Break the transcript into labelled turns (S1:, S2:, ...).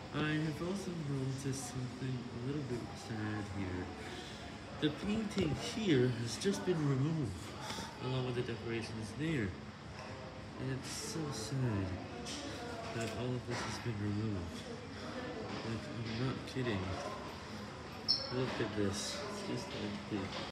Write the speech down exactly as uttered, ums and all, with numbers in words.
S1: I have also noticed something a little bit sad here. The painting here has just been removed, along with the decorations there. It's so sad that all of this has been removed. Like, I'm not kidding. Look at this. It's just like this.